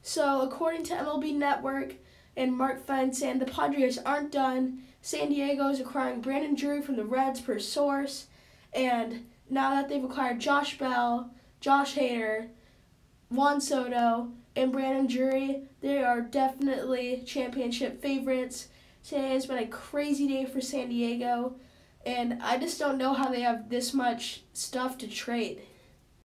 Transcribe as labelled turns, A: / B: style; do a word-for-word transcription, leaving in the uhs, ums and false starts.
A: So according to M L B Network and Mark Fenton, the Padres aren't done. San Diego is acquiring Brandon Drury from the Reds per source, and now that they've acquired Josh Bell, Josh Hader, Juan Soto, and Brandon Drury, they are definitely championship favorites. Today has been a crazy day for San Diego, and I just don't know how they have this much stuff to trade.